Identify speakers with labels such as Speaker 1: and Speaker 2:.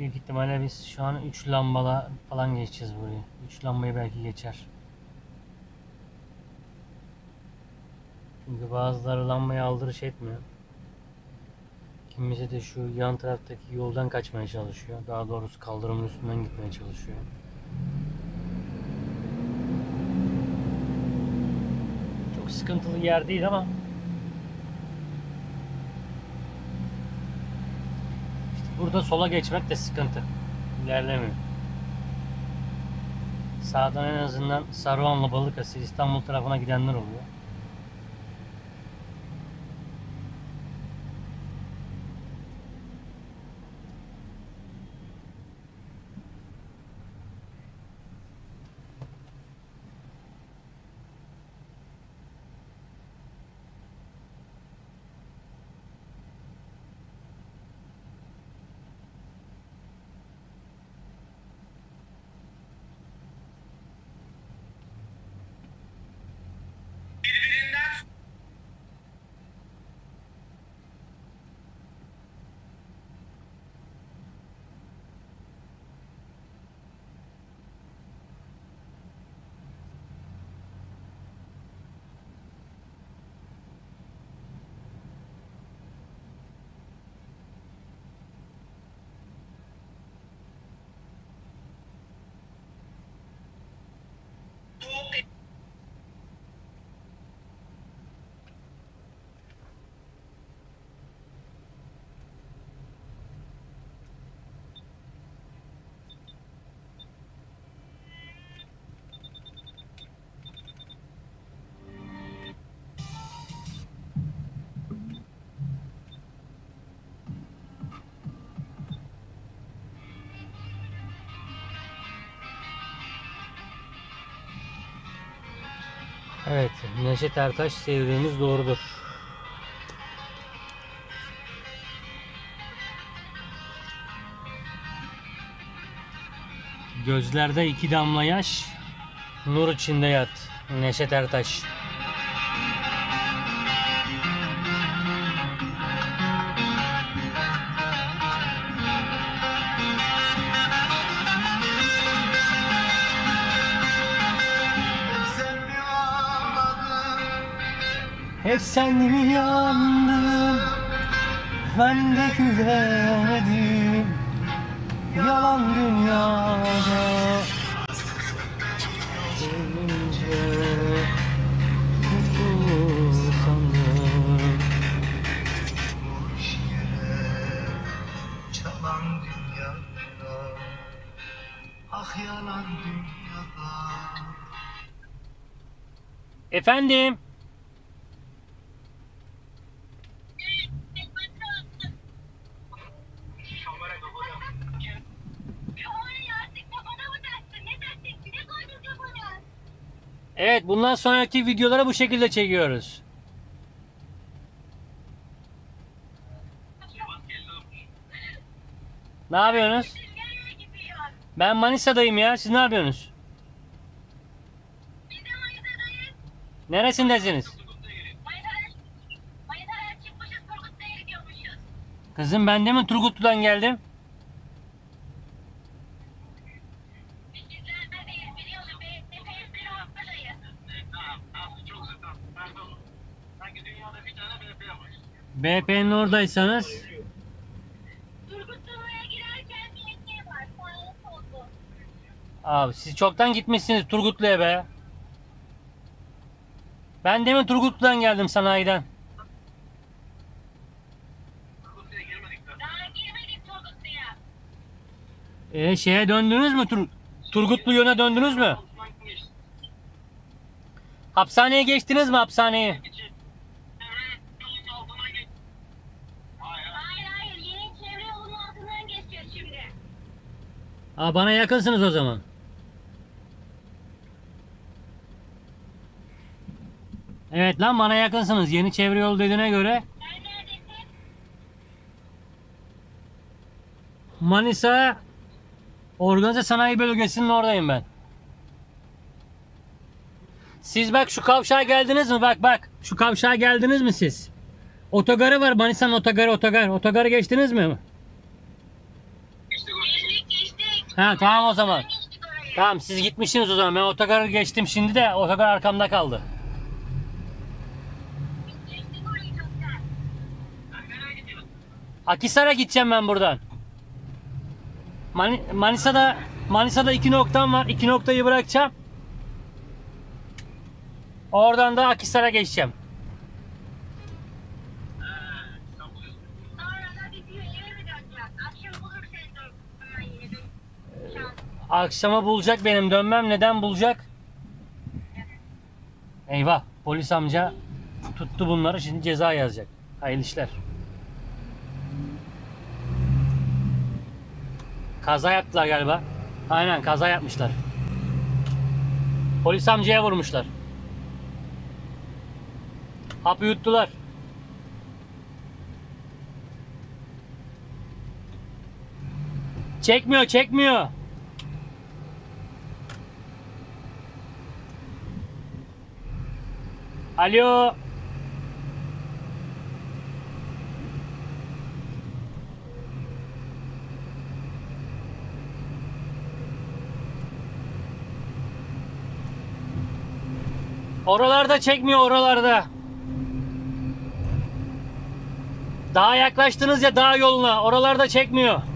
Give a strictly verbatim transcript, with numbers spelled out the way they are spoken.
Speaker 1: büyük ihtimalle biz şu an üç lambala falan geçeceğiz burayı. üç lambayı belki geçer. Çünkü bazıları lambayı aldırış etmiyor. Kimisi de şu yan taraftaki yoldan kaçmaya çalışıyor. Daha doğrusu kaldırımın üstünden gitmeye çalışıyor. Çok sıkıntılı yer değil ama işte burada sola geçmek de sıkıntı. İlerlemiyor. Sağdan en azından Saruhanlı, Balıkesir, İstanbul tarafına gidenler oluyor. Evet, Neşet Ertaş sevdiğimiz doğrudur. Gözlerde iki damla yaş, nur içinde yat. Neşet Ertaş. Hep sen mi yandın? Ben de güvenemedim. Yalan dünyada sevince mutlu sandım.
Speaker 2: Boş yere çalan dünyada, ah yalan dünyada.
Speaker 1: Efendim? Evet, bundan sonraki videoları bu şekilde çekiyoruz. Ne yapıyorsunuz? Ben Manisa'dayım ya. Siz ne yapıyorsunuz? Neresindesiniz? Kızım ben de mi Turgutlu'dan geldim? B P'nin oradaysanız abi siz çoktan gitmişsiniz Turgutlu'ya be. Ben demin Turgutlu'dan geldim sanayiden. E şeye döndünüz mü? Tur Turgutlu yöne döndünüz mü? Hapishaneye geçtiniz mi hapishaneye? Aa, bana yakınsınız o zaman. Evet lan, bana yakınsınız. Yeni çevre yolu dediğine göre. Manisa Organize Sanayi Bölgesi'nin oradayım ben. Siz bak şu kavşağa geldiniz mi? Bak bak. Şu kavşağa geldiniz mi siz? Otogarı var. Manisa'nın otogarı otogar. Otogarı geçtiniz mi?
Speaker 2: İşte
Speaker 1: Ha tamam o zaman.
Speaker 3: Geçtik orayı.
Speaker 1: Tamam siz gitmişsiniz o zaman. Ben otogarı geçtim şimdi de otogar arkamda kaldı.
Speaker 3: Biz geçtik orayı çoktan. Sen nereye gidiyorsun?
Speaker 1: Akhisar'a gideceğim ben buradan. Mani- Manisa'da Manisa'da iki noktam var. İki noktayı bırakacağım. Oradan da Akhisar'a geçeceğim.
Speaker 3: Sonra da biz eve mi döneceğiz? Akşam bulur seni dönmen yine de. Şans.
Speaker 1: Akşama bulacak benim dönmem. Neden bulacak? Eyvah. Polis amca tuttu bunları. Şimdi ceza yazacak. Hayırlı işler. Kaza yaptılar galiba. Aynen kaza yapmışlar. Polis amcaya vurmuşlar. Hapı yuttular. Çekmiyor, çekmiyor. Alo. Oralarda çekmiyor, oralarda. Daha yaklaştınız ya dağ yoluna. Oralarda çekmiyor.